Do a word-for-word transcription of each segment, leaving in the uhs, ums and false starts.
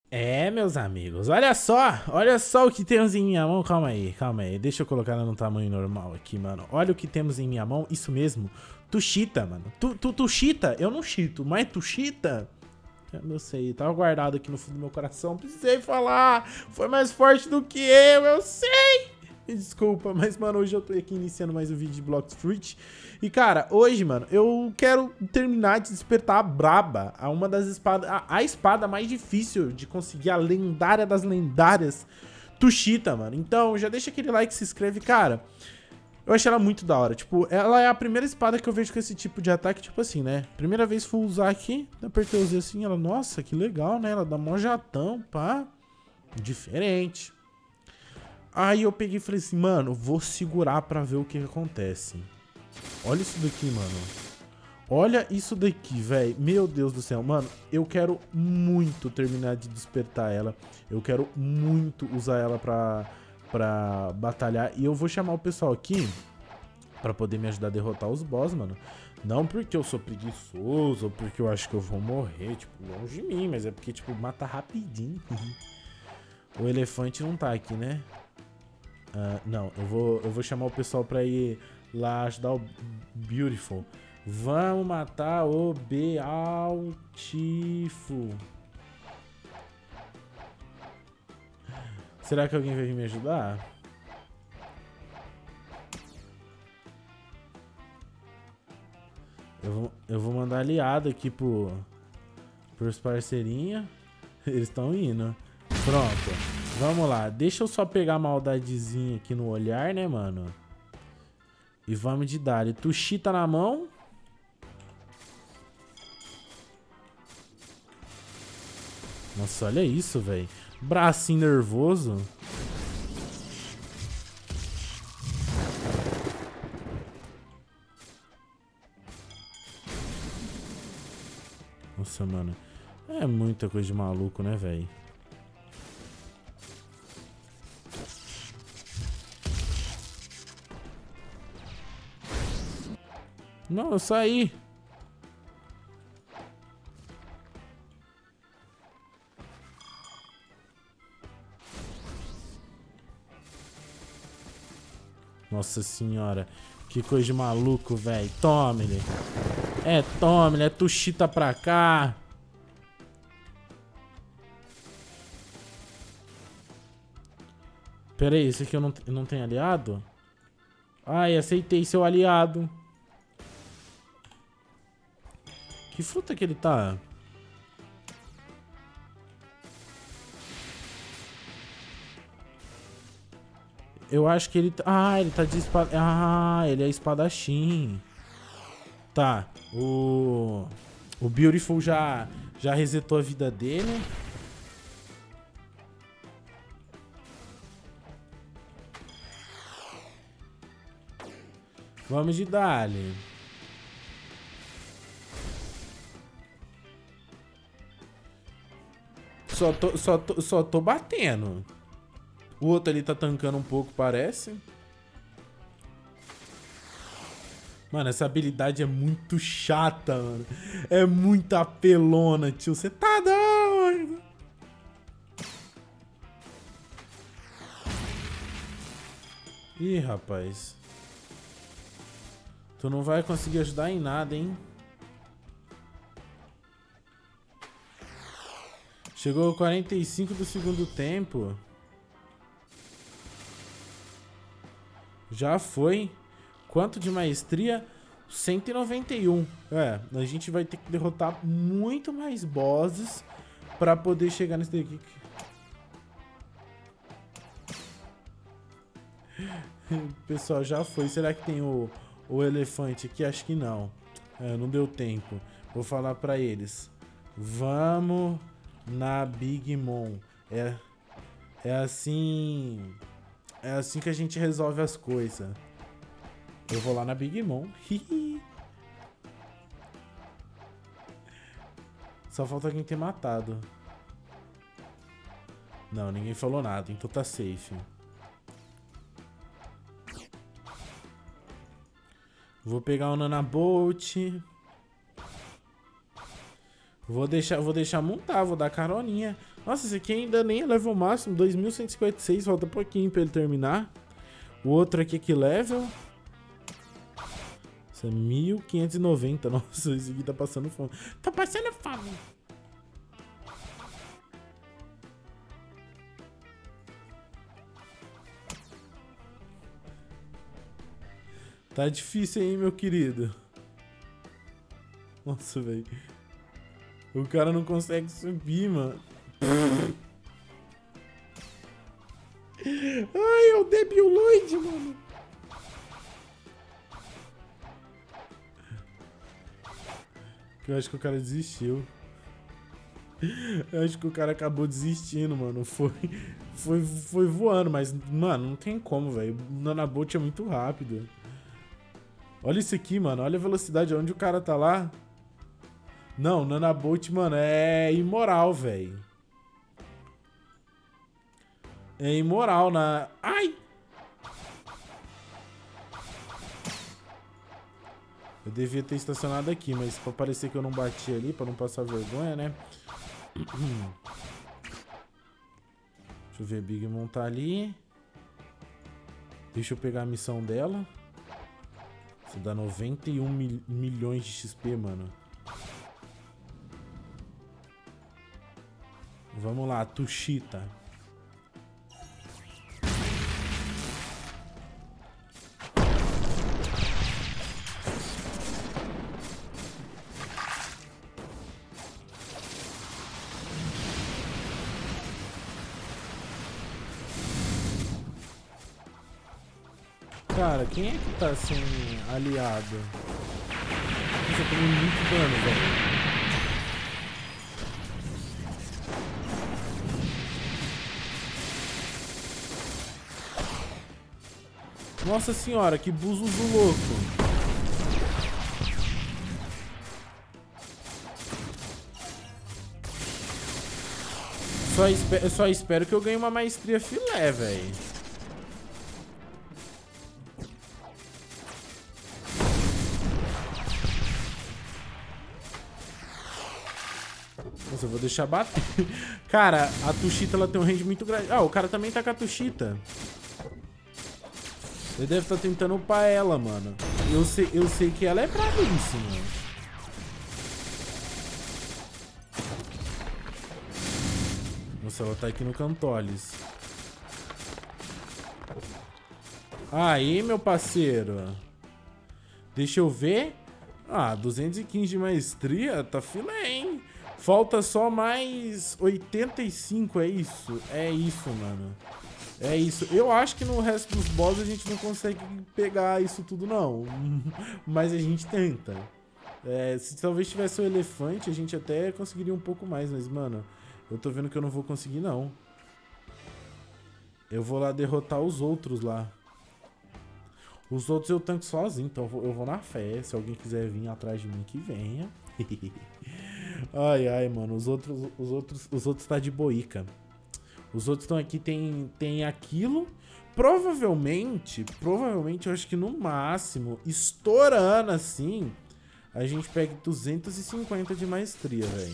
É, meus amigos, olha só, olha só o que temos em minha mão. Calma aí, calma aí, deixa eu colocar ela no tamanho normal aqui, mano. Olha o que temos em minha mão, isso mesmo. Tu cheata, mano. Tu, tu, tu cheata? Eu não cheato, mas tu cheata? Eu não sei, tava guardado aqui no fundo do meu coração. Precisei falar, foi mais forte do que eu, eu sei. Me desculpa, mas, mano, hoje eu tô aqui iniciando mais um vídeo de Blox Fruit. E, cara, hoje, mano, eu quero terminar de despertar a braba, a uma das espadas, a, a espada mais difícil de conseguir, a lendária das lendárias, Tushita, mano. Então, já deixa aquele like, se inscreve, cara. Eu achei ela muito da hora, tipo, ela é a primeira espada que eu vejo com esse tipo de ataque, tipo assim, né? Primeira vez que fui usar aqui, apertei o Z assim, ela, nossa, que legal, né? Ela dá mó jatão, pá, diferente. Aí eu peguei e falei assim, mano, vou segurar pra ver o que, que acontece. Olha isso daqui, mano. Olha isso daqui, velho. Meu Deus do céu, mano. Eu quero muito terminar de despertar ela. Eu quero muito usar ela pra, pra batalhar. E eu vou chamar o pessoal aqui pra poder me ajudar a derrotar os boss, mano. Não porque eu sou preguiçoso ou porque eu acho que eu vou morrer, tipo, longe de mim. Mas é porque, tipo, mata rapidinho. O elefante não tá aqui, né? Uh, não, eu vou, eu vou chamar o pessoal pra ir lá ajudar o Beautiful. Vamos matar o Beautiful. Será que alguém vai vir me ajudar? Eu vou, eu vou mandar aliado aqui pro, pros parceirinhos. Eles estão indo. Pronto. Vamos lá, deixa eu só pegar a maldadezinha aqui no olhar, né, mano? E vamos de dar. Tushita na mão. Nossa, olha isso, velho. Bracinho nervoso. Nossa, mano. É muita coisa de maluco, né, velho? Não, eu saí. Nossa senhora. Que coisa de maluco, velho. Tome-lhe. É, tome-lhe. É Tushita pra cá. Pera aí, esse aqui eu não, eu não tenho aliado? Ai, aceitei seu aliado. Que fruta que ele tá? Eu acho que ele... Ah, ele tá de espada... Ah, ele é espadachim. Tá. O... O Beautiful já... Já resetou a vida dele. Vamos de Dali. Só tô, só, tô, só tô batendo. O outro ali tá tancando um pouco, parece. Mano, essa habilidade é muito chata, mano. É muito apelona, tio. Você tá doido? Ih, rapaz. Tu não vai conseguir ajudar em nada, hein? Chegou quarenta e cinco do segundo tempo. Já foi. Quanto de maestria? cento e noventa e um. É, a gente vai ter que derrotar muito mais bosses pra poder chegar nesse daqui. Pessoal, já foi. Será que tem o, o elefante aqui? Acho que não. É, não deu tempo. Vou falar pra eles. Vamos... na Big Mom. É, é assim... É assim que a gente resolve as coisas. Eu vou lá na Big Mom. Só falta alguém ter matado. Não, ninguém falou nada, então tá safe. Vou pegar o Nanabolt. Vou deixar, vou deixar montar, vou dar caroninha. Nossa, esse aqui ainda nem é level máximo, dois mil cento e cinquenta e seis, falta pouquinho pra ele terminar. O outro aqui, que level? Isso é mil quinhentos e noventa, nossa, esse aqui tá passando fome. Tá passando fome! Tá difícil aí, meu querido. Nossa, velho. O cara não consegue subir, mano. Ai, é o Debiloid, mano. Eu acho que o cara desistiu. Eu acho que o cara acabou desistindo, mano. Foi, foi, foi voando, mas, mano, não tem como, velho. O Nanabolt é muito rápido. Olha isso aqui, mano. Olha a velocidade onde o cara tá lá. Não, Nanabolt, mano, é imoral, velho. É imoral na... Ai! Eu devia ter estacionado aqui, mas pra parecer que eu não bati ali, pra não passar vergonha, né? Deixa eu ver, Big Mom tá ali. Deixa eu pegar a missão dela. Isso dá noventa e um mil, milhões de X P, mano. Vamos lá, Tushita. Cara, quem é que tá sem aliado? Nossa, eu tomei muito dano, velho. Nossa senhora, que buzuzu louco. Só, espe só espero que eu ganhe uma maestria filé, velho. Nossa, eu vou deixar bater. Cara, a Tushita, ela tem um range muito grande. Ah, o cara também tá com a Tushita. Ele deve estar tentando upar ela, mano. Eu sei, eu sei que ela é bravíssima. Nossa, ela tá aqui no Cantolis. Aí, meu parceiro. Deixa eu ver. Ah, duzentos e quinze de maestria. Tá filé, hein? Falta só mais oitenta e cinco, é isso? É isso, mano. É isso. Eu acho que no resto dos bosses a gente não consegue pegar isso tudo, não. Mas a gente tenta. É, se talvez tivesse o elefante, a gente até conseguiria um pouco mais. Mas, mano, eu tô vendo que eu não vou conseguir, não. Eu vou lá derrotar os outros lá. Os outros eu tanco sozinho, então eu vou, eu vou na fé. Se alguém quiser vir atrás de mim, que venha. Ai, ai, mano. Os outros, os outros, os outros tá de boica. Os outros estão aqui, tem, tem aquilo. Provavelmente, provavelmente, eu acho que no máximo, estourando assim, a gente pega duzentos e cinquenta de maestria, velho.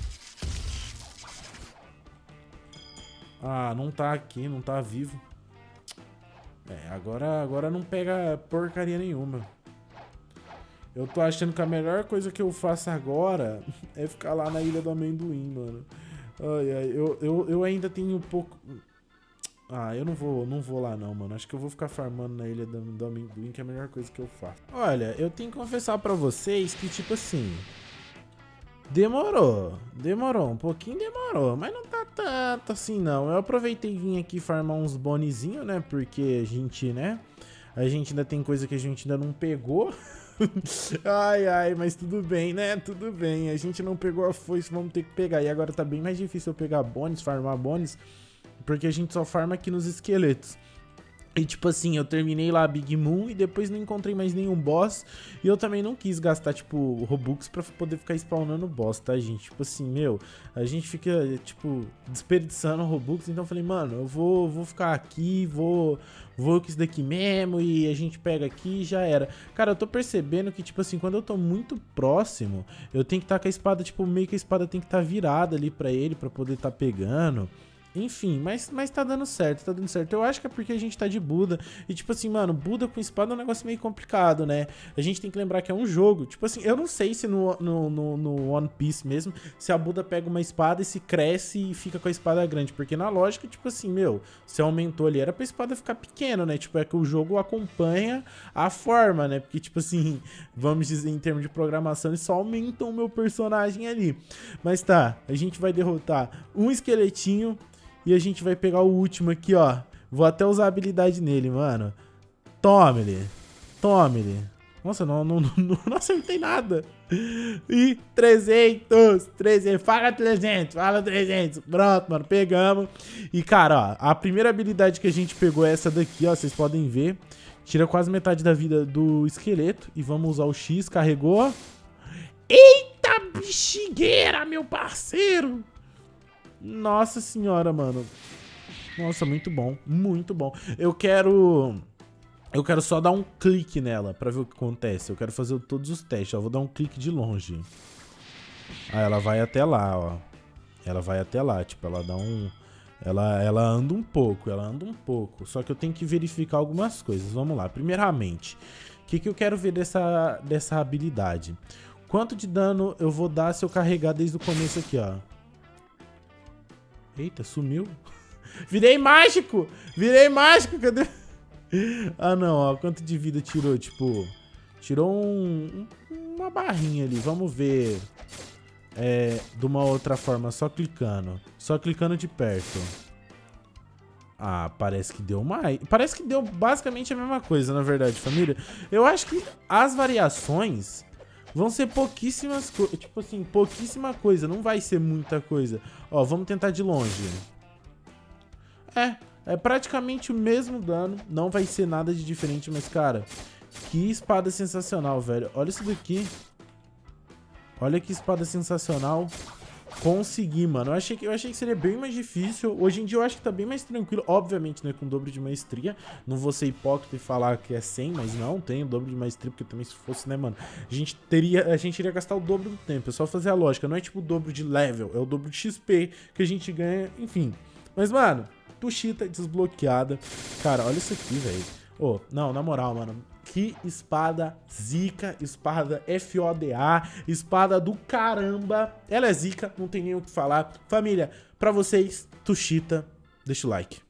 Ah, não tá aqui, não tá vivo. É, agora, agora não pega porcaria nenhuma. Eu tô achando que a melhor coisa que eu faço agora é ficar lá na Ilha do Amendoim, mano. Ai, ai, eu, eu, eu ainda tenho um pouco... Ah, eu não vou, não vou lá não, mano. Acho que eu vou ficar farmando na Ilha do, do Amendoim, que é a melhor coisa que eu faço. Olha, eu tenho que confessar pra vocês que, tipo assim... Demorou, demorou, um pouquinho demorou, mas não tá tanto assim não. Eu aproveitei e vim aqui farmar uns bonizinhos, né, porque a gente, né, a gente ainda tem coisa que a gente ainda não pegou. Ai, ai, mas tudo bem, né, tudo bem, a gente não pegou a foice, vamos ter que pegar. E agora tá bem mais difícil eu pegar bônus, farmar bônus, porque a gente só farma aqui nos esqueletos. E tipo assim, eu terminei lá a Big Moon e depois não encontrei mais nenhum boss. E eu também não quis gastar, tipo, Robux pra poder ficar spawnando boss, tá, gente? Tipo assim, meu, a gente fica, tipo, desperdiçando Robux. Então eu falei, mano, eu vou, vou ficar aqui, vou, vou com isso daqui mesmo. E a gente pega aqui e já era. Cara, eu tô percebendo que, tipo assim, quando eu tô muito próximo, eu tenho que estar tá com a espada, tipo, meio que a espada tem que estar tá virada ali pra ele, pra poder estar tá pegando. Enfim, mas, mas tá dando certo, tá dando certo. Eu acho que é porque a gente tá de Buda. E tipo assim, mano, Buda com espada é um negócio meio complicado, né? A gente tem que lembrar que é um jogo. Tipo assim, eu não sei se no, no, no, no One Piece mesmo, se a Buda pega uma espada e se cresce e fica com a espada grande. Porque na lógica, tipo assim, meu, se aumentou ali, era pra espada ficar pequena, né? Tipo, é que o jogo acompanha a forma, né? Porque, tipo assim, vamos dizer, em termos de programação, ele só aumenta o meu personagem ali. Mas tá, a gente vai derrotar um esqueletinho. E a gente vai pegar o último aqui, ó. Vou até usar a habilidade nele, mano. Tome-lhe. Tome-lhe. Nossa, não, não, não, não acertei nada. E trezentos. trezentos. Fala trezentos. Fala trezentos. Pronto, mano. Pegamos. E, cara, ó. A primeira habilidade que a gente pegou é essa daqui, ó. Vocês podem ver. Tira quase metade da vida do esqueleto. E vamos usar o X. Carregou. Eita bexigueira, meu parceiro. Nossa senhora, mano. Nossa, muito bom, muito bom. Eu quero... Eu quero só dar um clique nela pra ver o que acontece. Eu quero fazer todos os testes, ó. Vou dar um clique de longe. Ah, ela vai até lá, ó. Ela vai até lá, tipo, ela dá um... Ela, ela anda um pouco, ela anda um pouco. Só que eu tenho que verificar algumas coisas. Vamos lá, primeiramente, o que, que eu quero ver dessa, dessa habilidade? Quanto de dano eu vou dar se eu carregar desde o começo aqui, ó. Eita, sumiu. Virei mágico! Virei mágico, cadê? Ah, não, ó. Quanto de vida tirou? Tipo, tirou um, uma barrinha ali. Vamos ver. É, de uma outra forma, só clicando. Só clicando de perto. Ah, parece que deu mais. Parece que deu basicamente a mesma coisa, na verdade, família. Eu acho que as variações... vão ser pouquíssimas coisas, tipo assim, pouquíssima coisa, não vai ser muita coisa. Ó, vamos tentar de longe. É, é praticamente o mesmo dano, não vai ser nada de diferente, mas cara, que espada sensacional, velho. Olha isso daqui. Olha que espada sensacional. Consegui, mano. Eu achei, que, eu achei que seria bem mais difícil. Hoje em dia eu acho que tá bem mais tranquilo. Obviamente, né, com o dobro de maestria. Não vou ser hipócrita e falar que é cem, mas não, tem o dobro de maestria, porque também se fosse, né, mano, a gente teria, a gente iria gastar o dobro do tempo. É só fazer a lógica. Não é tipo o dobro de level, é o dobro de X P que a gente ganha, enfim. Mas, mano, Tushita desbloqueada. Cara, olha isso aqui, velho. Ô, não, na moral, mano. Que espada zica, espada F O D A, espada do caramba. Ela é zica, não tem nem o que falar. Família, pra vocês, Tushita, deixa o like.